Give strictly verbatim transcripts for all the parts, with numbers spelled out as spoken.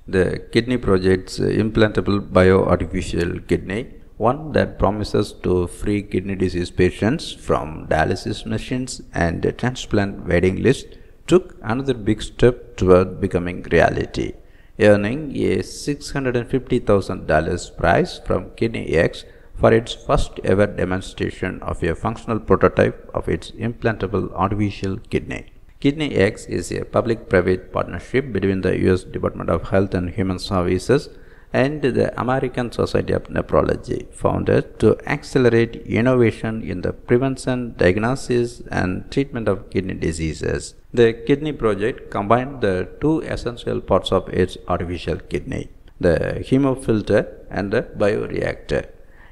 the Kidney Project's implantable bioartificial kidney, one that promises to free kidney disease patients from dialysis machines and a transplant waiting list, took another big step toward becoming reality, earning a six hundred fifty thousand dollars prize from KidneyX for its first ever demonstration of a functional prototype of its implantable artificial kidney. KidneyX is a public-private partnership between the U S Department of Health and Human Services and the American Society of Nephrology, founded to accelerate innovation in the prevention, diagnosis, and treatment of kidney diseases. The Kidney Project combined the two essential parts of its artificial kidney, the hemofilter and the bioreactor,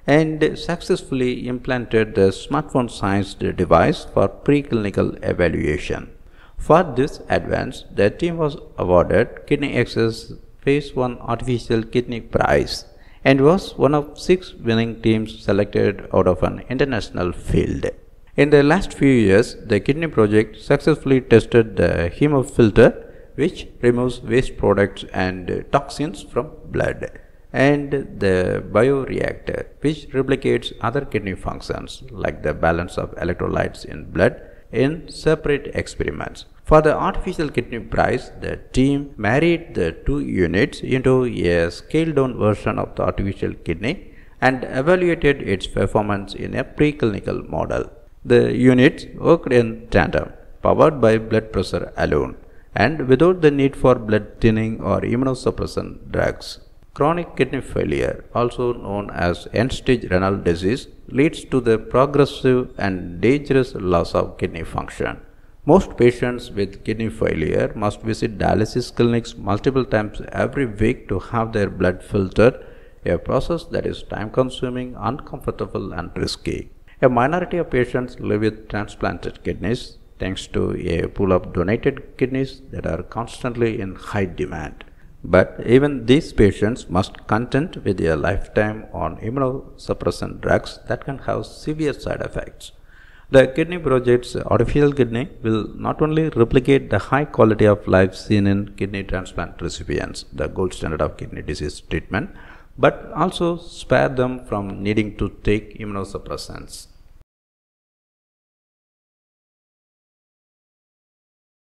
and successfully implanted the smartphone-sized device for preclinical evaluation. For this advance, the team was awarded KidneyX's Phase one Artificial Kidney Prize and was one of six winning teams selected out of an international field. In the last few years, the Kidney Project successfully tested the hemofilter, which removes waste products and toxins from blood, and the bioreactor, which replicates other kidney functions like the balance of electrolytes in blood, in separate experiments. For the artificial kidney prize, the team married the two units into a scaled-down version of the artificial kidney and evaluated its performance in a preclinical model. The units worked in tandem, powered by blood pressure alone, and without the need for blood thinning or immunosuppressant drugs. Chronic kidney failure, also known as end-stage renal disease, leads to the progressive and dangerous loss of kidney function. Most patients with kidney failure must visit dialysis clinics multiple times every week to have their blood filtered, a process that is time-consuming, uncomfortable, and risky. A minority of patients live with transplanted kidneys, thanks to a pool of donated kidneys that are constantly in high demand. But even these patients must contend with a lifetime on immunosuppressant drugs that can have severe side effects. The Kidney Project's artificial kidney will not only replicate the high quality of life seen in kidney transplant recipients, the gold standard of kidney disease treatment, but also spare them from needing to take immunosuppressants.